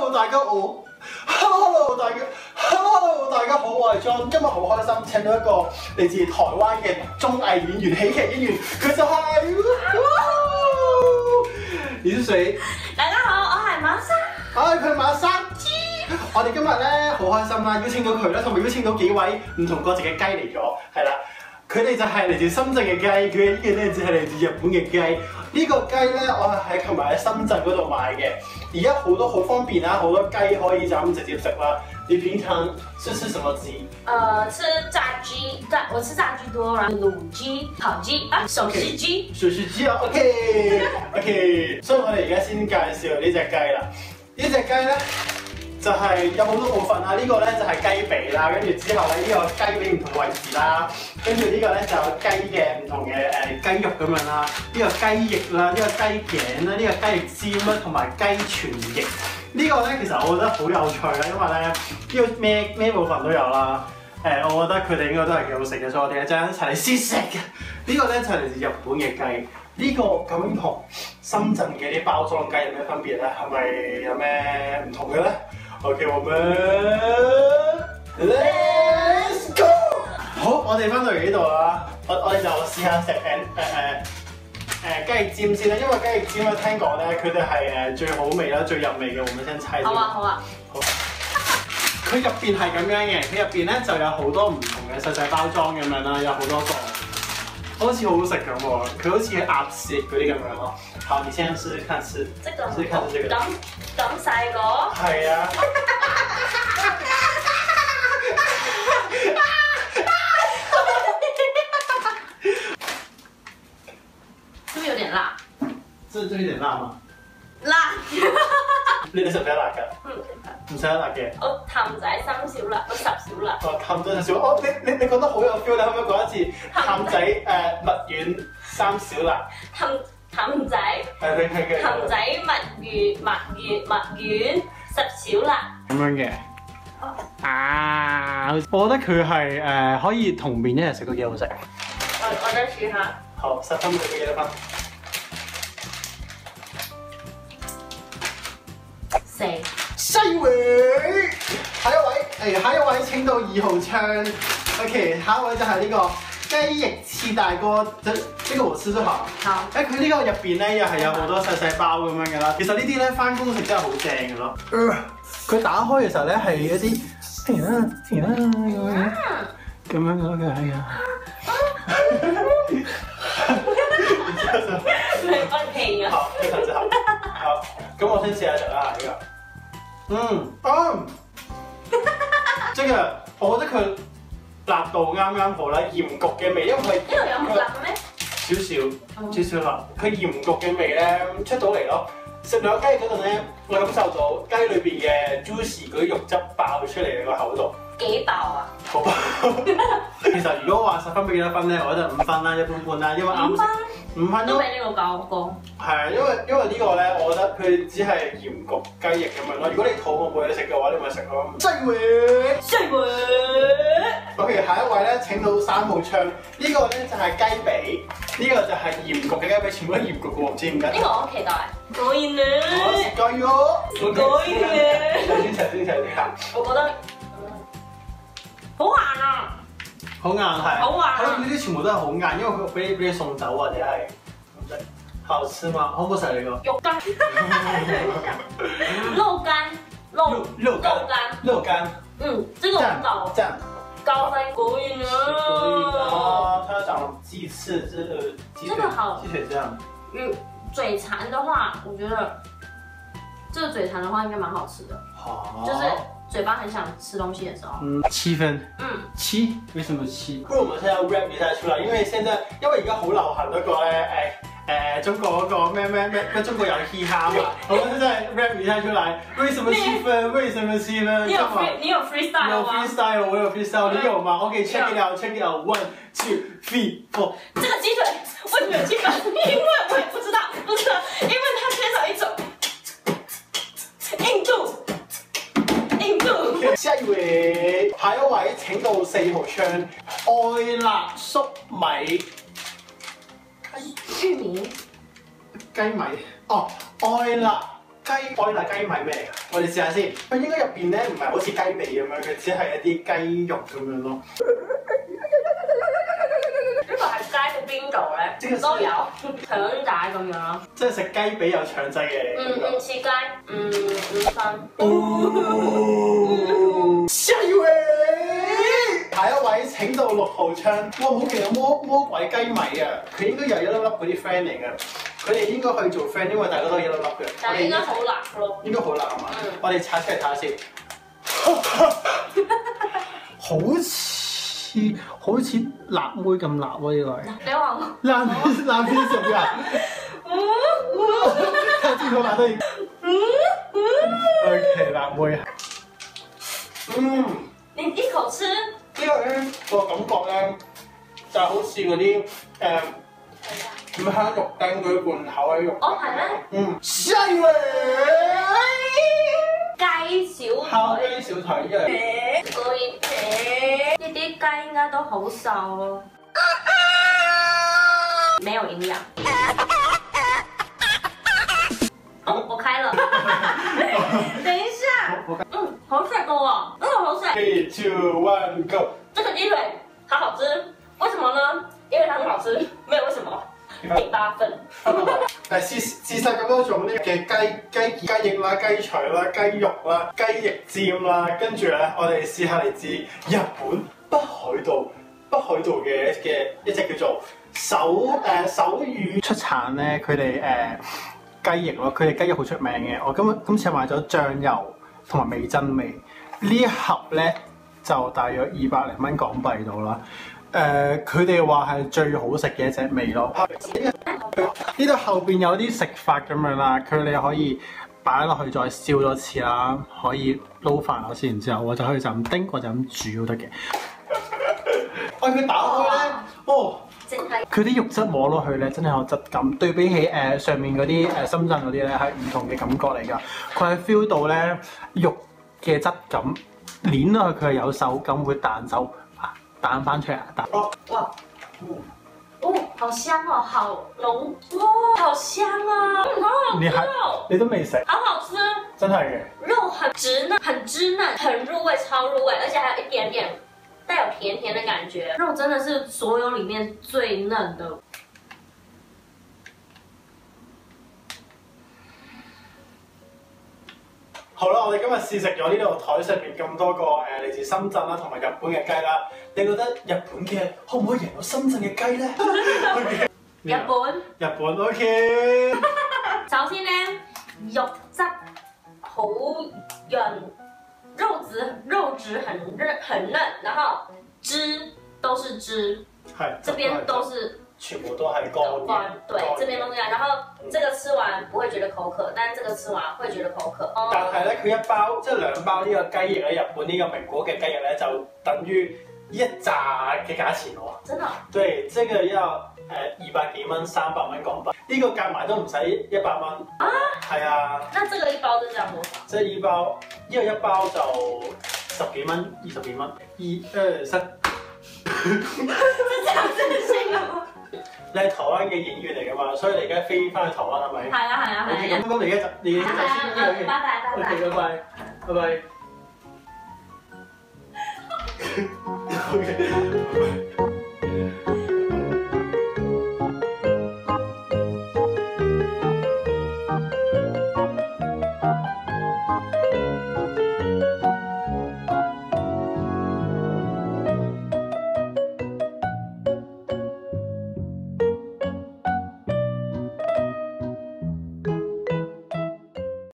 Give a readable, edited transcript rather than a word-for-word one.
Hello 大家好 ，Hello 大家好，我係 John， 今日好開心請到一個嚟自台灣嘅綜藝演員、喜劇演員，佢就係、你是誰？ 大家好，我係馬莎。 佢係馬莎。我哋今日咧好開心啦，邀請到佢啦，同埋邀請到幾位唔同國籍嘅雞嚟咗，係啦。佢哋就係嚟自深圳嘅雞，佢嘅呢個咧就係嚟自日本嘅雞。呢個雞咧，我係喺琴日喺深圳嗰度買嘅。而家好多好方便啦，好多雞可以就咁直接食啦。你平常是吃什麼雞？ 吃炸雞，我吃炸雞多，然後滷雞、烤雞啊，手撕雞。 手撕雞啊 ，OK， 所以我哋而家先介紹呢隻雞啦。呢隻雞咧。就係有好多部分啦，呢個咧就係雞髀啦，跟住之後咧呢個雞髀唔同位置啦，跟住呢個咧就有雞嘅唔同嘅雞肉咁樣啦，呢個雞翼啦，呢個雞頸啦，呢個雞翼尖啦，同埋雞全翼。呢個咧其實我覺得好有趣啦，因為咧呢個咩部分都有啦。我覺得佢哋應該都係幾好食嘅，所以我哋一陣一齊嚟試食嘅。呢個咧就係嚟自日本嘅雞。呢個究竟同深圳嘅啲包裝雞有咩分別咧？係咪有咩唔同嘅咧？OK， 我們 Let's go！ 好，我哋翻到嚟呢度啦，我哋就試下食雞翼尖先啦，因為雞翼尖咧聽講咧佢哋係最好味啦、最入味嘅，我們先猜。 好啊，好啊。 好。佢入邊係咁樣嘅，佢入邊咧就有好多唔同嘅細細包裝咁樣啦，有好多個，好似好好食咁喎，佢好似鴨舌嗰啲咁樣咯。好，你先試試看試。 這個。 試試看這個。 咁細個。係啊。 是不是有點辣？ 這有點辣嗎？ 辣。 你食唔食得辣㗎？唔食得辣嘅。 我氹仔三小辣，我10小辣。 氹仔少哦，你講得好有 feel， 你可唔可以講一次？氹仔蜜丸3小辣。氹仔。係。氹仔蜜丸10小辣。咁樣嘅。我覺得佢係可以同麵一齊食都幾好食。 我再試下。 好，10分俾佢幾多分？4。西尾，下一位請到2號槍。OK， 下一位就係呢個雞翼翅大哥，呢個我吃都好。好。佢呢個入邊咧又係有好多細細包咁樣嘅啦。其實呢啲咧翻工食真係好正嘅咯。佢打開嘅時候咧係一啲咁樣嘅係啊。 沒分屏啊！ 好，非常之好。好，咁我先試下食啦呢個。即係我覺得佢辣度啱啱好啦，鹽焗嘅味，因為佢呢度有冇辣嘅咩？ 少少辣，佢鹽焗嘅味咧出到嚟咯。食兩雞嗰陣咧，我感受到雞裏邊嘅 juicy 嗰啲肉汁爆出嚟喺個口度。 幾爆啊！ 好爆！其實如果話10分俾幾多分咧，我覺得5分啦，一般般啦，因為啱食。5分都比呢個高過。係啊，因為呢個咧，我覺得佢只係鹽焗雞翼咁樣咯。如果你肚餓冇嘢食嘅話，你咪食咯。西梅。OK， 下一位咧請到3號槍，呢個咧就係雞髀，呢個就係鹽焗嘅雞髀，全部都係鹽焗嘅喎，唔知點解。呢個我好期待。可以呢。可以哦。可以嘅。先下。我覺得好硬啊！好硬係。好硬。係咯，呢啲全部都係好硬，因為佢俾你送走或者係唔識。好吃嗎？可唔可以食你個？肉乾。肉乾。 這個很高。這樣。高分可以呢。 它長雞翅，這個好。雞腿這樣。 嘴饞的話，我覺得這個嘴饞的話應該蠻好吃的。好。就是嘴巴很想吃東西的時候。7分。7？為什麼7？不如我們現在 rap 一下出來，因為而家好流行嗰個咧，中國嗰個咩中國有嘻哈嘛，我們現在 rap 一下出來。為什麼7分？為什麼7分？你有 freestyle 嗎？有 freestyle， 我有 freestyle， 你有嗎？OK， check it out，check it out，1 2 3 4。這個雞腿為什麼有7分？因為我也不知道，因為它缺少一種硬度。下一位請到4號槍，愛辣粟米雞米哦，愛辣雞愛辣雞米咩嚟㗎？我哋試下先。佢應該入邊咧唔係好似雞髀咁樣，佢只係一啲雞肉咁樣咯。 呢個係雞嘅邊度咧？都有腸仔咁樣咯。 即係食雞髀有腸仔嘅。 唔似雞，唔分。 下一位，下一位請到6號槍。哇，好勁啊！魔鬼雞米啊！佢應該又係一粒粒嗰啲 friend 嚟嘅。佢哋應該可以做 friend， 因為大家都係一粒粒嘅。 但係應該好辣咯。應該好辣係嘛？我哋拆出嚟睇下先。好似辣妹咁辣喎呢個。 你話我辣片食㗎？睇知道辣到。OK， 辣妹。 你一口吃。 呢個咧個感覺咧就好似嗰啲五香肉丁嗰啲罐頭喺肉。 哦，係咩？ 下一位。 雞小腿。 烤雞小腿嘅。 呢啲雞應該都好瘦咯。沒有營養。哦，我開了。等一下。好食的哦。好食。 3、2、1 ，Go！ 這個雞腿好好吃，為什麼呢？因為它很好吃，沒有為什麼。給8分。 事實咁多種呢嘅雞翼啦、雞腸啦、雞肉啦、雞翼尖啦，跟住咧我哋試下嚟自日本北海道嘅一隻叫做手語出產咧，佢哋雞翼咯，佢哋雞翼好出名嘅。我今次買咗醬油同埋味噌味，呢一盒咧就大約200零蚊港幣到啦。佢哋話係最好食嘅一隻味咯。呢度後邊有啲食法咁樣啦，佢哋可以擺落去再燒多次啦，可以撈飯落先，然之後我就可以就咁叮，我就咁煮都得嘅。喂，佢打開咧，佢啲肉質摸落去咧真係有質感，對比起上面嗰啲深圳嗰啲咧係唔同嘅感覺嚟㗎。佢係 feel 到咧肉嘅質感，捏落去佢係有手感，會彈手。彈翻出嚟啊！ 哇！好香哦，好濃哇，好香啊！好好吃哦！ 你都未食？ 好好吃， 真係嘅。 肉很直嫩，很汁嫩，很入味，超入味，而且還有一點點帶有甜甜的感覺。肉真的是所有裡面最嫩的。 好啦，我哋今日試食咗呢度台上面咁多個嚟自深圳啦同埋日本嘅雞啦，你覺得日本嘅可唔可以贏到深圳嘅雞咧？ 日本 OK。 首先咧，肉質好潤，肉質很嫩，然後汁都是汁，這邊都是。 全部都係乾， 對，這邊都這樣。然後這個吃完不會覺得口渴，但係這個吃完會覺得口渴。 但係咧，佢一包即係2包呢個雞翼咧，日本呢個名果嘅雞翼咧，就等於一紮嘅價錢喎。 真的？ 對，這個要200幾蚊，300蚊港幣。呢個夾埋都唔使100蚊。啊？係啊。 那這個一包是這樣多少？ 即係呢個一包就10幾蚊，20幾蚊。1、2、3。 是這樣子形容。 你係台灣嘅演員嚟㗎嘛，所以你而家飛翻去台灣係咪？ 係啊。 咁你而家先。 拜拜。 OK。